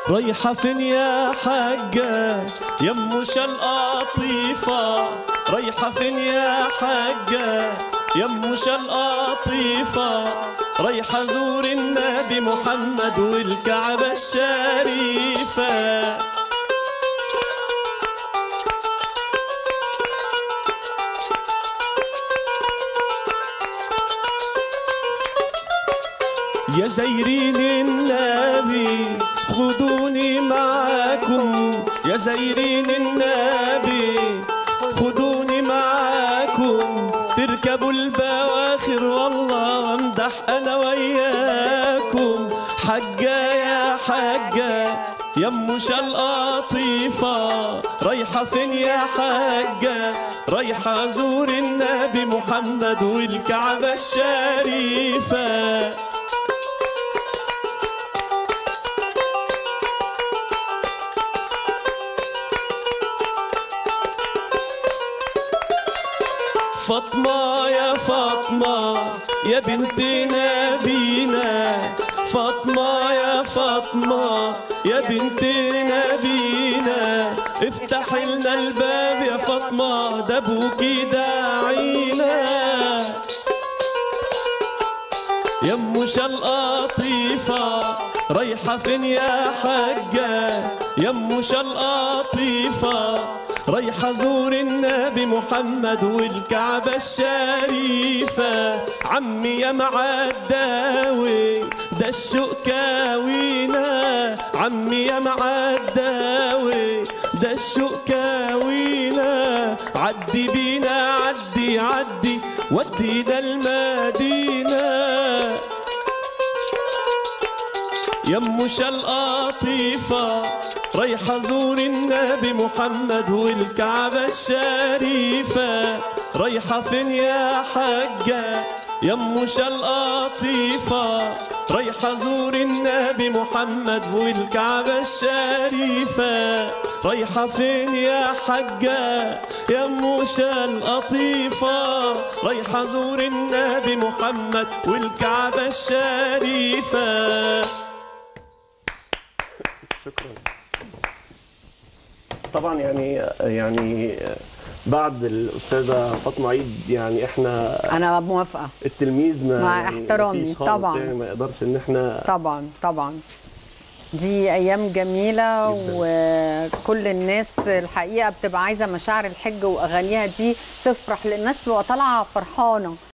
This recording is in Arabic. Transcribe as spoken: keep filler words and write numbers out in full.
رايحة فين يا حاجة يم شال قطيفة؟ رايحة فين يا حاجة يم شال قطيفة؟ رايحة زور النبي محمد والكعبة الشريفة. يا زايرين النبي خدوني معاكم، يا زايرين النبي خدوني معاكم، تركبوا البواخر والله وامدح انا وياكم. حجة يا حجة يم شال قطيفة، رايحة فين يا حجة؟ رايحة ازور النبي محمد والكعبة الشريفة. فاطمة يا فاطمة يا بنت نبينا، فاطمة يا فاطمة يا بنت نبينا، افتح لنا الباب يا فاطمة ده ابوكي داعينا. يم شال قطيفة رايحة فين يا حجة؟ يم شال قطيفة رايحة زور النبي محمد والكعبة الشريفة. عمي يا معداوي ده الشوق كاوينا، عمي يا معداوي ده الشوق كاوينا، عدي بينا عدي عدي ودينا المدينة. يم شال قطيفة رايحة زور النبي محمد والكعبة الشريفة. رايحة فين يا حجة يم شال قطيفة؟ رايحة زور النبي محمد والكعبة الشريفة. رايحة فين يا حجة يم شال قطيفة؟ رايحة زور النبي محمد والكعبة الشريفة. شكرا. طبعا يعني يعني بعد الاستاذه فاطمه عيد يعني احنا انا موافقه، التلميذ ما مع يعني احترامي طبعا يعني ما يقدرش ان احنا طبعا طبعا دي ايام جميله جداً. وكل الناس الحقيقه بتبقى عايزه مشاعر الحج واغانيها دي تفرح، للناس بتبقى طالعه فرحانه.